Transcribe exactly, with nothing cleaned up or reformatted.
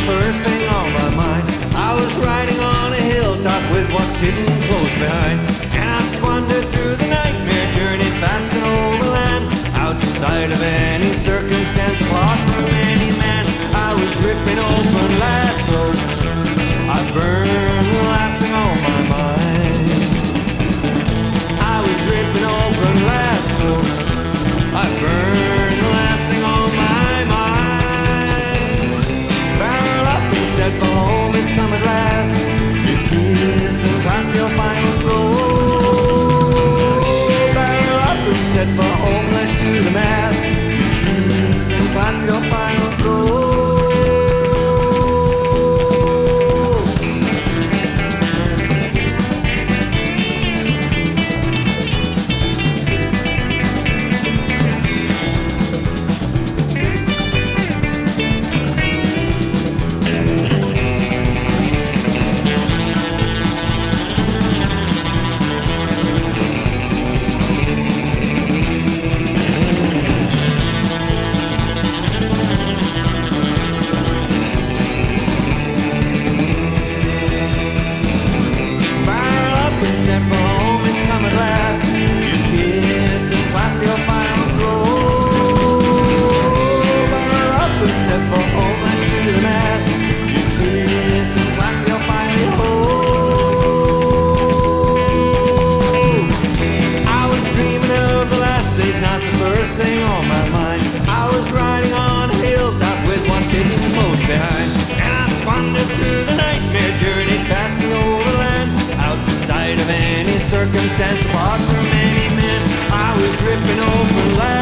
first thing on my mind. I was riding on a hilltop with what's hidden close behind, and I squandered through the nightmare journey fast and overland, outside of any circumstance, far from any man. I was ripping open last throats, I burned the last thing on my mind. I was ripping open last throats, I burned the last thing on my mind. Barrel up and set for home, it's come at last. You kiss and clasp your final throw. Barrel up and set for home, lash to the mast. You kiss and clasp your final throw. Thing on my mind. I was riding on a hilltop with what's hidden close behind, and I squandered through the nightmare journey, passing over land, outside of any circumstance, apart from any man. I was ripping open land.